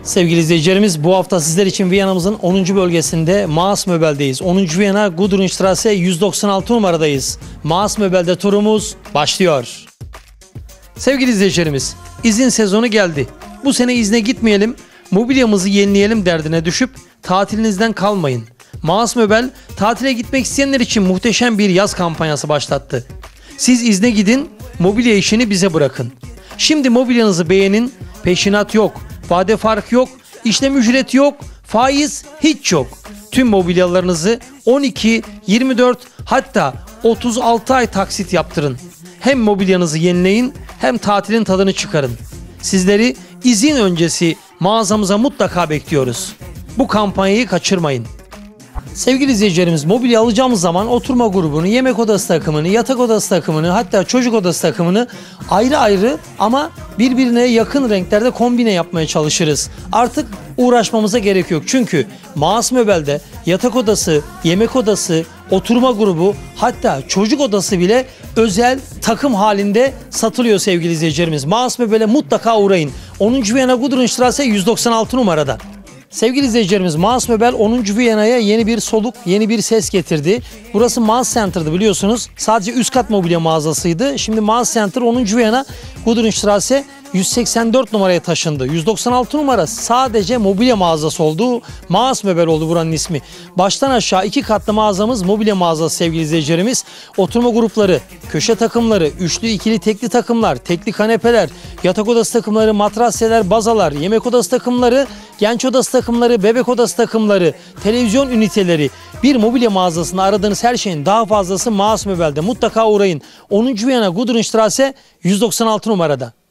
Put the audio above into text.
Sevgili izleyicilerimiz, bu hafta sizler için Viyana'mızın 10. bölgesinde Maas Möbel'deyiz. 10. Viyana Gudrunstrasse 196 numaradayız. Maas Möbel'de turumuz başlıyor. Sevgili izleyicilerimiz, izin sezonu geldi. Bu sene izne gitmeyelim, mobilyamızı yenileyelim derdine düşüp tatilinizden kalmayın. Maas Möbel, tatile gitmek isteyenler için muhteşem bir yaz kampanyası başlattı. Siz izne gidin, mobilya işini bize bırakın. Şimdi mobilyanızı beğenin, peşinat yok, vade fark yok, işlem ücreti yok, faiz hiç yok. Tüm mobilyalarınızı 12, 24 hatta 36 ay taksit yaptırın. Hem mobilyanızı yenileyin hem tatilin tadını çıkarın. Sizleri izin öncesi mağazamıza mutlaka bekliyoruz. Bu kampanyayı kaçırmayın. Sevgili izleyicilerimiz, mobilya alacağımız zaman oturma grubunu, yemek odası takımını, yatak odası takımını, hatta çocuk odası takımını ayrı ayrı ama birbirine yakın renklerde kombine yapmaya çalışırız. Artık uğraşmamıza gerek yok. Çünkü Maas Möbel'de yatak odası, yemek odası, oturma grubu, hatta çocuk odası bile özel takım halinde satılıyor sevgili izleyicilerimiz. Maas Möbel'e mutlaka uğrayın. 10. Viyana Gudrunstrasse 196 numarada. Sevgili izleyicilerimiz, Maas Möbel 10. Viyana'ya yeni bir soluk, yeni bir ses getirdi. Burası Maas Center'dı biliyorsunuz. Sadece üst kat mobilya mağazasıydı. Şimdi Maas Center 10. Viyana Gudrunstrasse 184 numaraya taşındı. 196 numara sadece mobilya mağazası oldu. Maas Möbel oldu buranın ismi. Baştan aşağı 2 katlı mağazamız mobilya mağazası sevgili izleyicilerimiz. Oturma grupları, köşe takımları, üçlü, ikili, tekli takımlar, tekli kanepeler, yatak odası takımları, matrasyeler, bazalar, yemek odası takımları, genç odası takımları, bebek odası takımları, televizyon üniteleri. Bir mobilya mağazasında aradığınız her şeyin daha fazlası Maas Möbel'de. Mutlaka uğrayın. 10. Viyana Gudrunstrasse 196 numarada.